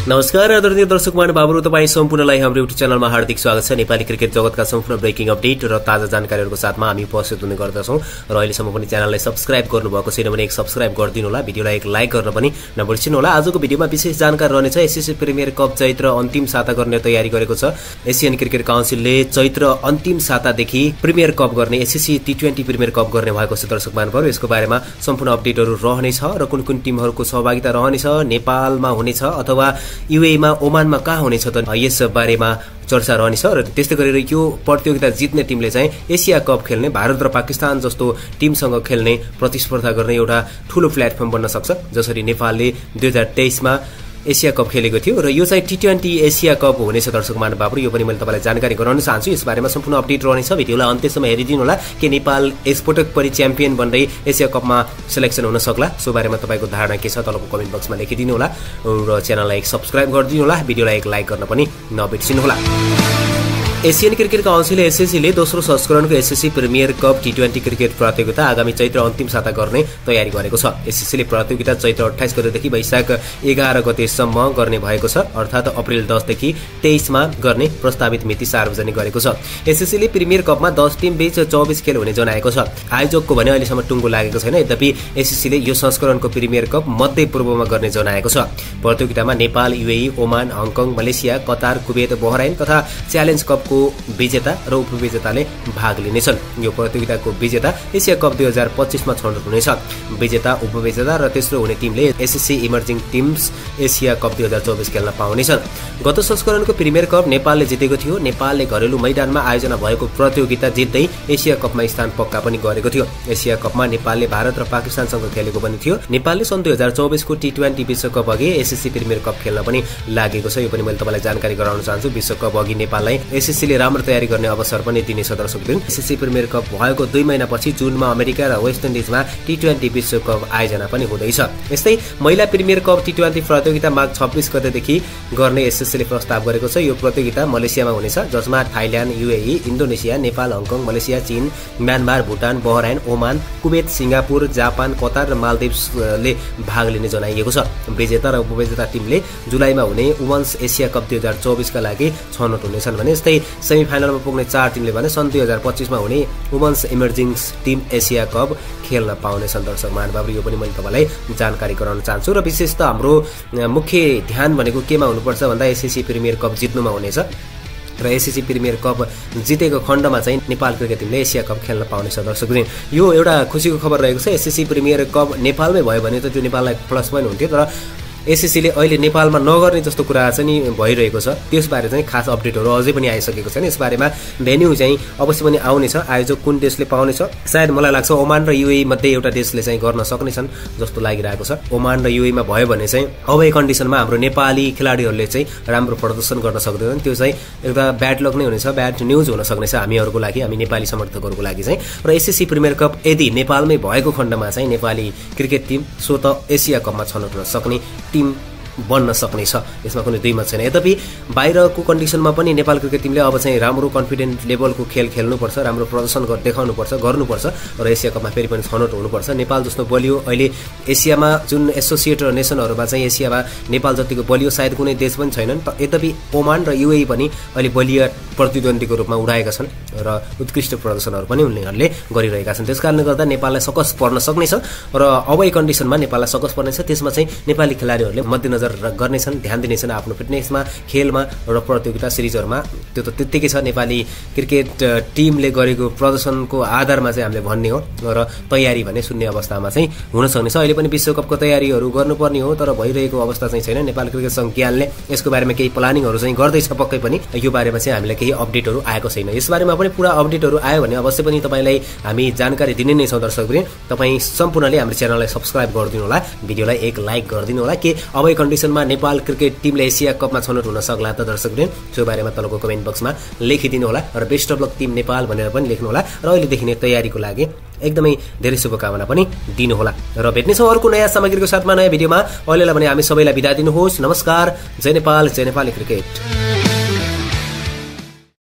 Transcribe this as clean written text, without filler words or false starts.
नमस्कार आदरणीय दर्शक महानुभावहरु, तपाई सम्पूर्णलाई हाम्रो युट्युब च्यानलमा हार्दिक स्वागत छ। नेपाली क्रिकेट जगतका सम्पूर्ण ब्रेकिङ अपडेट र ताजा जानकारीहरुको साथमा हामी उपस्थित हुने गर्दछौं र अहिलेसम्म पनि च्यानललाई सब्स्क्राइब गर्नुभएको छैन भने एक सब्स्क्राइब गरिदिनु होला, भिडियोलाई एक लाइक गर्न पनि नबिर्सिनु होला। आजको भिडियोमा विशेष जानकारी रहनेछ। एसएससी प्रिमियर कप चैत्र अन्तिम साता गर्ने तयारी गरेको छ। एशियन क्रिकेट काउन्सिलले चैत्र अन्तिम सातादेखि प्रिमियर कप गर्ने, एसएससी टी20 प्रिमियर कप गर्ने भएको छ। दर्शक महानुभाव, यसको बारेमा सम्पूर्ण अपडेटहरु रहनेछ र कुन कुन टिमहरुको सहभागिता रहनेछ, नेपालमा हुनेछ अथवा युएईमा ओमानमा कहाँ हुनेछ त यस बारेमा चर्चा रहनेछ। र त्यस्तै गरेर यो प्रतियोगिता जित्ने टिमले चाहिँ एशिया कप खेल्ने, भारत र पाकिस्तान जस्तो टिमसँग खेल्ने, प्रतिस्पर्धा गर्ने एउटा ठूलो प्लेटफर्म बन्न सक्छ। जसरी नेपालले 2023 मा एशिया कप खेलेको थियो र यो चाहिँ टी20 एशिया कप हुनेछ। दर्शक महानुभावहरु, यो पनि मैले तपाईलाई जानकारी गराउन चाहन्छु। यस बारेमा सम्पूर्ण अपडेट रहनेछ। भिडियोलाई अन्त्यसम्म हेरिदिनु होला के नेपाल यसपटक पनि च्याम्पियन बन्दै एशिया कपमा सिलेक्सन हुन सक्ला, सो बारेमा तपाईको धारणा के छ तलको कमेन्ट बक्समा लेखिदिनु होला र च्यानललाई एक सब्स्क्राइब गरिदिनु होला, भिडियोलाई एक लाइक गर्न पनि नबिर्सिनु होला। एशियन क्रिकेट काउन्सिल एसएससीले दोस्रो संस्करणको एसएससी प्रिमियर कप टी20 क्रिकेट प्रतियोगिता आगामी चैत्र अन्तिम साता गर्ने तयारी गरेको छ। एसएससीले प्रतियोगिता चैत्र 28 गतेदेखि वैशाख 11 गतेसम्म गर्ने भएको छ, अर्थात् अप्रिल 10 देखि 23 मा गर्ने प्रस्तावित मिति सार्वजनिक गरेको छ। एसएससीले प्रिमियर कपमा 10 टिम बीच 24 खेल हुने जनाएको छ। आयोजकको भने अहिलेसम्म टुङ्गो लागेको छैन। यद्यपि एसएससीले यो संस्करणको प्रिमियर कप मध्य पूर्वमा गर्ने जनाएको छ। प्रतियोगितामा Nepal, UAE, Oman, Hong Kong, Malaysia, Qatar, Kuwait, Bahrain तथा च्यालेन्ज कप विजेता र उपविजेताले भाग लिनेछन्। यो प्रतियोगिताको विजेता एशिया कप 2025 मा छनौट हुनेछ। विजेता, उपविजेता र तेस्रो हुने टिमले SSC emerging teams Asia cup 2024 खेल्न पाउनेछन्। गत संस्करणको प्रिमियर कप नेपालले जितेको थियो। नेपालले घरेलु मैदानमा आयोजना भएको प्रतियोगिता जित्दै एशिया कपमा स्थान पक्का पनि गरेको थियो। एशिया कपमा नेपालले भारत र पाकिस्तानसँग खेलेको पनि थियो। नेपालले सन् 2024 को टी20 विश्वकप अघि एसएससी प्रिमियर कप खेल्न पनि लागेको छ। यो पनि मैले तपाईलाई जानकारी गराउन चाहन्छु। विश्वकप अघि नेपाललाई एसएससीले राम्रो तयारी गर्ने अवसर पनि दिनेछ। दर्शकबिन, एसएससी प्रिमियर कप भएको 2 महिनापछि जुनमा अमेरिका र वेस्ट इन्डिजमा टी20 विश्वकप आयोजना पनि हुँदैछ। यस्तै महिला प्रिमियर कप टी20 प्रतियोगिता माघ 26 गतेदेखि गर्ने एसएससीले प्रस्ताव गरेको छ। यो प्रतियोगिता मलेसियामा हुनेछ, जसमा Thailand, UAE, Indonesia, Nepal, Hong Kong, Malaysia, चीन, Myanmar, Bhutan, Bahrain, Oman, Kuwait, Singapore, Japan, Qatar र मालदिभ्सले भाग लिने जनाइएको छ। विजेता र उपविजेता टिमले जुलाईमा हुने वुमेन्स एशिया कप 2024 का लागि छनौट हुनेछन् भने यस्तै सेमिफाइनलमा पुग्ने 4 टिमले भने सन् 2025 मा हुने women's emergings team Asia cup खेल्न पाउनेछन्। दर्शक महानुभाव, यो पनि मैले तपाईलाई जानकारी गराउन चाहन्छु। र विशेष त हाम्रो मुख्य ध्यान भनेको केमा हुनुपर्छ भन्दा एसएससी प्रिमियर कप जित्नुमा हुनेछ र एसएससी प्रिमियर कप जितेको खण्डमा चाहिँ नेपाल क्रिकेट टिमले एशिया कप खेल्न पाउनेछ। दर्शकबिन, यो एउटा खुसीको खबर रहेको छ। एसएससी प्रिमियर कप नेपालमै भयो भने त त्यो नेपाललाई प्लस पोइन्ट हुन्थ्यो, तर एसएससीले अहिले नेपालमा नगर्ने जस्तो कुरा चाहिँ भइरहेको छ। त्यसबारे चाहिँ खास अपडेटहरु अझै पनि आइसकेको छैन। यसबारेमा भेन्यू चाहिँ अवश्य पनि आउनेछ। आयोजक कुन देशले पाउनेछ, सायद मलाई लाग्छ ओमान र युएई मध्ये एउटा देशले चाहिँ गर्न सक्नेछन् जस्तो लागिरहेको छ। ओमान र युएईमा भयो भने चाहिँ अबै कन्डिसनमा हाम्रो नेपाली खेलाडीहरूले चाहिँ राम्रो प्रदर्शन गर्न सक्दैनन्। त्यो चाहिँ एउटा ब्याड लक नै हुनेछ, ब्याड न्यूज हुन सक्नेछ हामीहरुको लागि, हामी नेपाली समर्थकहरुको लागि चाहिँ। र एसएससी प्रिमियर कप यदि नेपालमै भएको खण्डमा चाहिँ नेपाली क्रिकेट टिम स्वत एशिया कपमा छनौट हुन सक्ने टिम बन्न सक्नेछ, यसमा कुनै दुई मत छैन। यद्यपि बाहिरको कन्डिसनमा पनि नेपाल क्रिकेट टिमले अब चाहिँ राम्रो कन्फिडेन्ट लेभलको खेल खेल्नुपर्छ, राम्रो प्रदर्शन देखाउनुपर्छ, गर्नुपर्छ र एशिया कपमा फेरि पनि छनौट हुनुपर्छ। नेपाल जस्तो बलियो अहिले एसियामा जुन एसोसिएट नेसनहरुमा चाहिँ एसियामा नेपाल जतिको बलियो सायद कुनै देश पनि छैनन्। यद्यपि ओमान र युएई पनि अहिले बलिया प्रतिद्वन्दीको रूपमा उठाएका छन् र उत्कृष्ट प्रदर्शनहरु पनि उनीहरूले गरिरहेका छन्। त्यसकारणले गर्दा नेपाललाई सकस पर्न सक्नेछ र अबै कन्डिसनमा नेपाललाई सकस पर्नेछ। त्यसमा चाहिँ नेपाली खेलाडीहरूले मध्यनजर गर्नेछन्, ध्यान दिनेछन् आफ्नो फिटनेसमा, खेलमा र प्रतियोगिता सिरिजहरुमा। त्यो त त्यतिकै छ। नेपाली क्रिकेट टिमले गरेको प्रदर्शनको आधारमा चाहिँ हामीले भन्ने हो र तयारी भने शून्य अवस्थामा चाहिँ हुन सक्नेछ। अहिले पनि विश्वकपको तयारीहरु गर्नुपर्ने हो, तर भइरहेको अवस्था चाहिँ छैन। नेपाल क्रिकेट संघले यसको बारेमा केही प्लानिङहरु चाहिँ गर्दैछ पक्कै पनि। यो बारेमा चाहिँ हामीले केही अपडेटहरु आएको छैन। यसबारेमा पनि पूरा अपडेटहरु आयो भने अवश्य पनि तपाईलाई हामी जानकारी दिने नै छौं। दर्शकवृन्द, तपाई सम्पूर्णले हाम्रो च्यानललाई सब्स्क्राइब गरिदिनु होला, भिडियोलाई एक लाइक गरिदिनु होला के अबै कन्डिसनमा नेपाल क्रिकेट टिमले एशिया कपमा छनौट हुन सक्ला त। दर्शकवृन्द, त्यो बारेमा तलको कमेन्ट बक्समा लेखिदिनु होला र best of luck team Nepal भनेर पनि लेख्नु होला र अहिलेदेखि नै तयारीको लागि एकदमै धेरै शुभकामना पनि दिनु होला र भेट्नेछौं अर्को नयाँ सामग्रीको साथमा नयाँ भिडियोमा। अहिलेलाई भने हामी सबैलाई बिदा दिनुहोस्। नमस्कार, जय नेपाल, जय नेपाली क्रिकेट।